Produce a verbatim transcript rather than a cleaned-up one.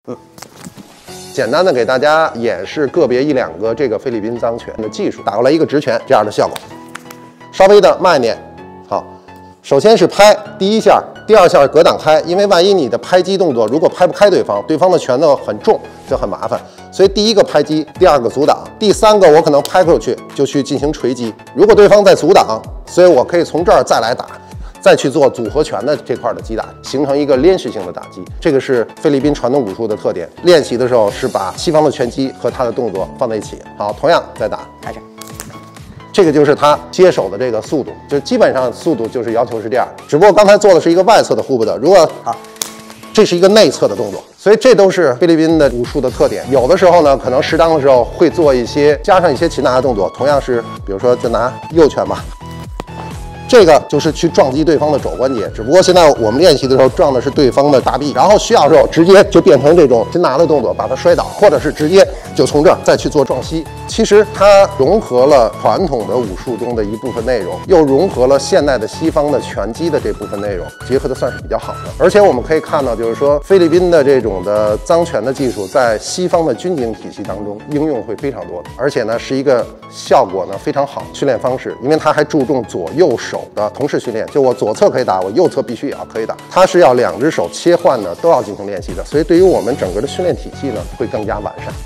嗯，简单的给大家演示个别一两个这个菲律宾脏拳的技术，打过来一个直拳这样的效果，稍微的慢一点。好，首先是拍第一下，第二下格挡开，因为万一你的拍击动作如果拍不开对方，对方的拳头很重就很麻烦，所以第一个拍击，第二个阻挡，第三个我可能拍过去就去进行锤击。如果对方在阻挡，所以我可以从这儿再来打。 再去做组合拳的这块的击打，形成一个连续性的打击，这个是菲律宾传统武术的特点。练习的时候是把西方的拳击和他的动作放在一起。好，同样再打， 开始。 这个就是他接手的这个速度，就基本上速度就是要求是这样，只不过刚才做的是一个外侧的护步的，如果好，这是一个内侧的动作，所以这都是菲律宾的武术的特点。有的时候呢，可能适当的时候会做一些加上一些擒拿的动作，同样是，比如说就拿右拳吧。 这个就是去撞击对方的肘关节，只不过现在我们练习的时候撞的是对方的大臂，然后需要的时候直接就变成这种擒拿的动作，把它摔倒，或者是直接就从这儿再去做撞膝。其实它融合了传统的武术中的一部分内容，又融合了现代的西方的拳击的这部分内容，结合的算是比较好的。而且我们可以看到，就是说菲律宾的这种的脏拳的技术，在西方的军警体系当中应用会非常多的，而且呢是一个效果呢非常好训练方式，因为它还注重左右手 的同时训练，就我左侧可以打，我右侧必须也要可以打。它是要两只手切换的，都要进行练习的，所以对于我们整个的训练体系呢，会更加完善。